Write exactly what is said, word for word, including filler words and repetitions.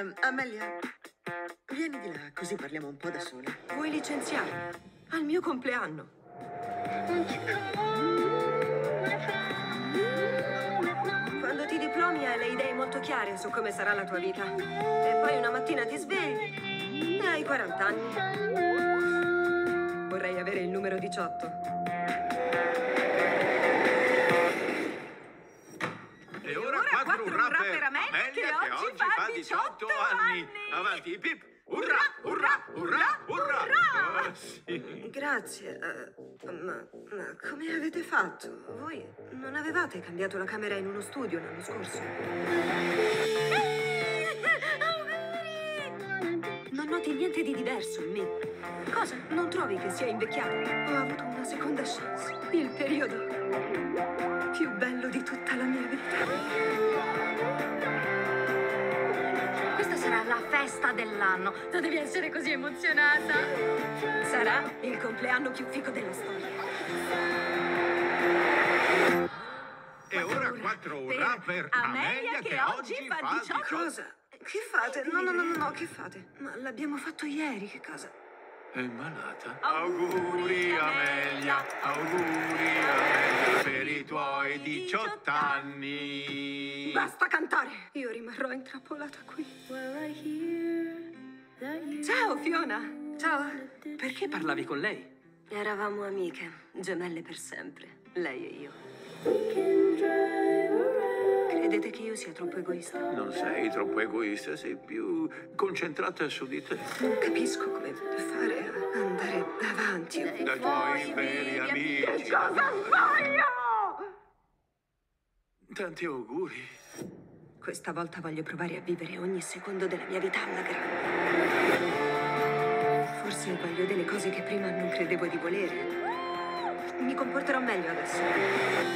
Um, Amelia, vieni di là, così parliamo un po' da sole. Vuoi licenziarmi? Al mio compleanno. Quando ti diplomi hai le idee molto chiare su come sarà la tua vita. E poi una mattina ti svegli e hai quaranta anni. Vorrei avere il numero diciotto. E ora quattro urrà per Amelia che oggi fa diciotto anni. Avanti, Pip! Urrà, urrà, urrà, urrà! Oh, sì. Grazie. eh, ma, ma come avete fatto? Voi non avevate cambiato la camera in uno studio l'anno scorso? Non noti niente di diverso in me? Cosa? Non trovi che sia invecchiato? Ho avuto una seconda chance. Il periodo più bello di tutta la mia vita. Questa sarà la festa dell'anno. Tu devi essere così emozionata. Sarà il compleanno più fico della storia. E ora quattro urrà per Amelia che oggi fa diciotto. Cosa? Che fate? No, no, no, no, no, che fate? Ma l'abbiamo fatto ieri, che cosa? È malata? Auguri Amelia, auguri Amelia per i tuoi diciotto anni. Basta cantare! Io rimarrò intrappolata qui. Ciao, Fiona! Ciao! Perché parlavi con lei? Eravamo amiche, gemelle per sempre, lei e io. Credete che io sia troppo egoista? Non sei troppo egoista, sei più concentrata su di te. Non capisco come fare a andare avanti. Dai tuoi veri amici. Cosa sbaglio? Tanti auguri. Questa volta voglio provare a vivere ogni secondo della mia vita alla grande. Forse voglio delle cose che prima non credevo di volere. Mi comporterò meglio adesso.